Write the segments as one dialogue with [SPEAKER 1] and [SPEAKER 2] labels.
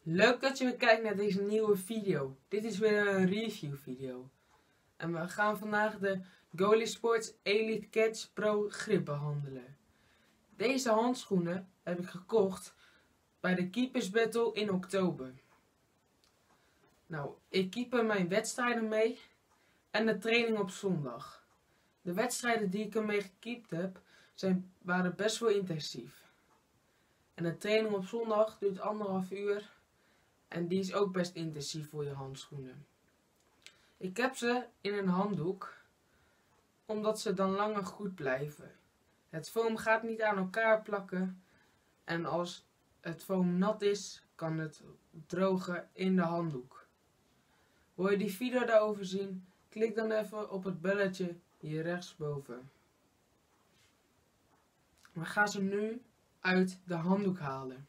[SPEAKER 1] Leuk dat je weer kijkt naar deze nieuwe video. Dit is weer een review video. En we gaan vandaag de Goalie Sports Elite Catch Pro Grip behandelen. Deze handschoenen heb ik gekocht bij de Keepers Battle in oktober. Nou, ik keeper mijn wedstrijden mee en de training op zondag. De wedstrijden die ik ermee gekiept heb, waren best wel intensief. En de training op zondag duurt 1,5 uur. En die is ook best intensief voor je handschoenen. Ik heb ze in een handdoek, omdat ze dan langer goed blijven. Het foam gaat niet aan elkaar plakken. En als het foam nat is, kan het drogen in de handdoek. Wil je die video daarover zien? Klik dan even op het belletje hier rechtsboven. We gaan ze nu uit de handdoek halen.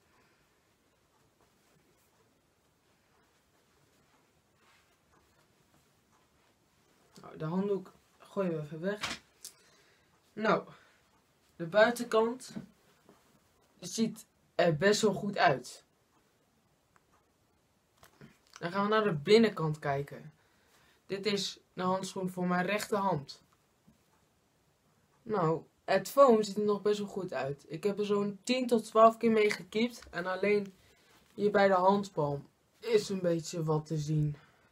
[SPEAKER 1] De handdoek gooien we even weg. Nou, de buitenkant ziet er best wel goed uit. Dan gaan we naar de binnenkant kijken. Dit is de handschoen voor mijn rechterhand. Nou, het foam ziet er nog best wel goed uit. Ik heb er zo'n 10 tot 12 keer mee gekiept. En alleen hier bij de handpalm is een beetje wat te zien.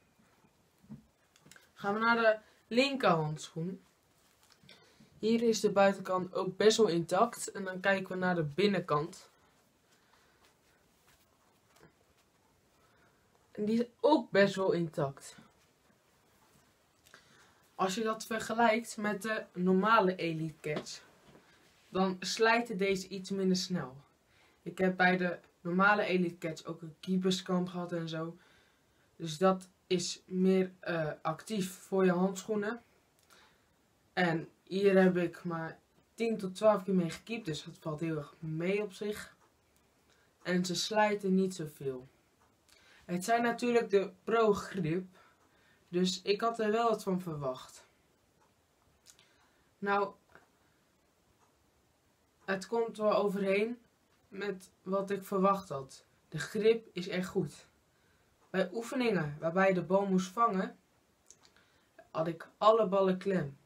[SPEAKER 1] Gaan we naar de linkerhandschoen. Hier is de buitenkant ook best wel intact. En dan kijken we naar de binnenkant. En die is ook best wel intact. Als je dat vergelijkt met de normale Elite Catch, dan slijten deze iets minder snel. Ik heb bij de normale Elite Catch ook een keeperskamp gehad en zo. Dus dat is meer actief voor je handschoenen. En hier heb ik maar 10 tot 12 keer mee gekiept, dus dat valt heel erg mee op zich. En ze slijten niet zoveel. Het zijn natuurlijk de Pro Grip, dus ik had er wel wat van verwacht. Nou, het komt wel overheen met wat ik verwacht had. De grip is echt goed. Bij oefeningen waarbij je de bal moest vangen, had ik alle ballen klem.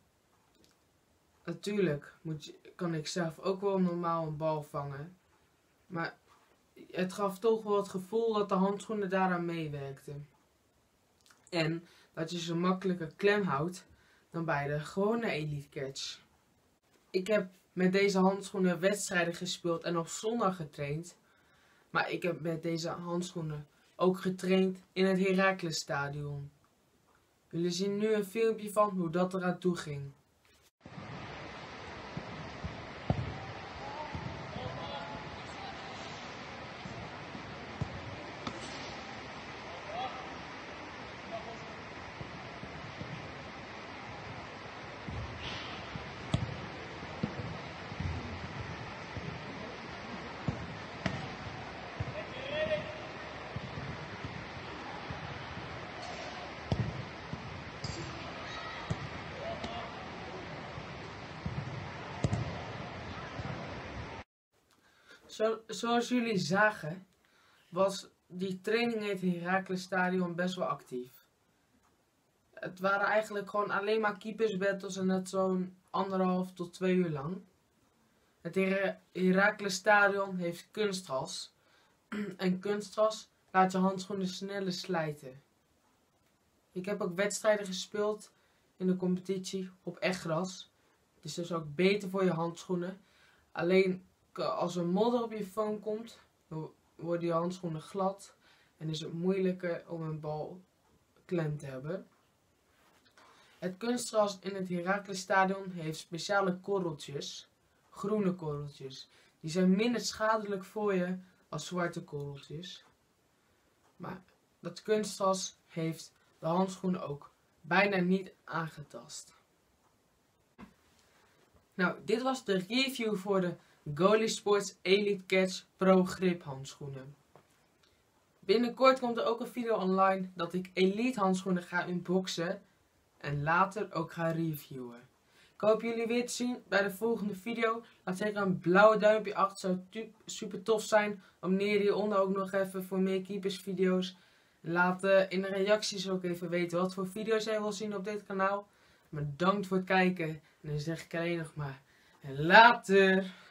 [SPEAKER 1] Natuurlijk kan ik zelf ook wel normaal een bal vangen. Maar het gaf toch wel het gevoel dat de handschoenen daaraan meewerkten. En dat je ze makkelijker klem houdt dan bij de gewone Elite Catch. Ik heb met deze handschoenen wedstrijden gespeeld en op zondag getraind. Maar ik heb met deze handschoenen ook getraind in het Heraclesstadion. Jullie zien nu een filmpje van hoe dat eraan toe ging. Zoals jullie zagen, was die training in het Heraclesstadion best wel actief. Het waren eigenlijk gewoon alleen maar keepersbattles en net zo'n 1,5 tot 2 uur lang. Het Heraclesstadion heeft kunstgras. En kunstgras laat je handschoenen sneller slijten. Ik heb ook wedstrijden gespeeld in de competitie op echt gras. Het is dus ook beter voor je handschoenen. Alleen als er modder op je foam komt, dan worden je handschoenen glad en is het moeilijker om een bal klem te hebben. Het kunstgras in het Heraclesstadion heeft speciale korreltjes, groene korreltjes. Die zijn minder schadelijk voor je als zwarte korreltjes. Maar dat kunstgras heeft de handschoenen ook bijna niet aangetast. Nou, dit was de review voor de Goalie Sports Elite Catch Pro Grip handschoenen. Binnenkort komt er ook een video online dat ik Elite handschoenen ga unboxen en later ook ga reviewen. Ik hoop jullie weer te zien bij de volgende video. Laat zeker een blauwe duimpje achter. Zou super tof zijn. Abonneer hieronder ook nog even voor meer keepersvideo's. Laat in de reacties ook even weten wat voor video's jij wil zien op dit kanaal. Bedankt voor het kijken. En dan zeg ik alleen nog maar later.